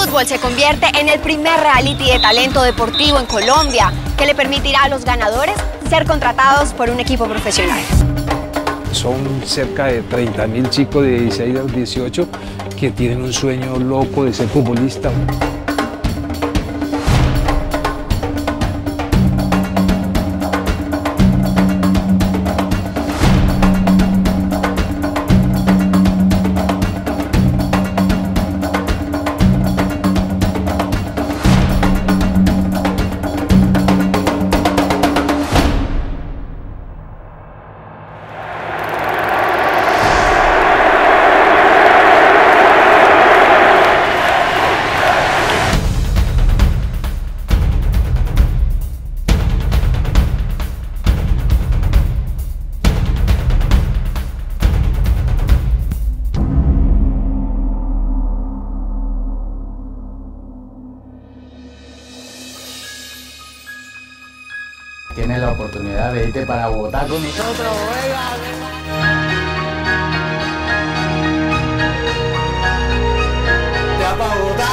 Fútbol se convierte en el primer reality de talento deportivo en Colombia, que le permitirá a los ganadores ser contratados por un equipo profesional. Son cerca de 30.000 chicos de 16 a 18 que tienen un sueño loco de ser futbolista. Tienes la oportunidad de irte para Bogotá con nosotros, ¡Ya para Bogotá!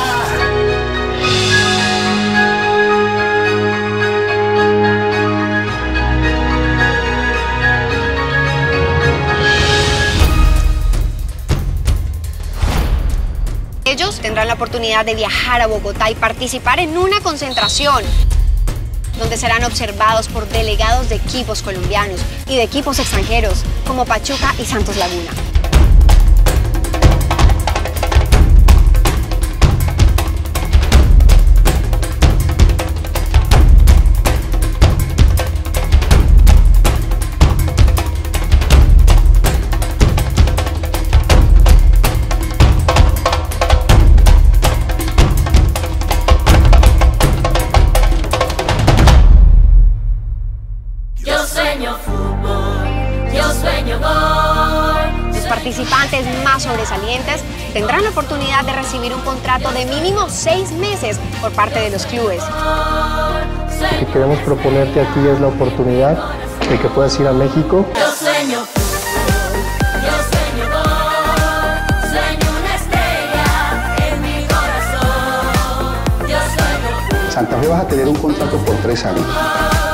Ellos tendrán la oportunidad de viajar a Bogotá y participar en una concentración, donde serán observados por delegados de equipos colombianos y de equipos extranjeros, como Pachuca y Santos Laguna. Los participantes más sobresalientes tendrán la oportunidad de recibir un contrato de mínimo 6 meses por parte de los clubes. Lo que queremos proponerte a ti es la oportunidad de que puedas ir a México. Yo sueño gol, sueño una estrella en mi corazón. Yo sueño Santa Fe vas a tener un contrato por 3 años.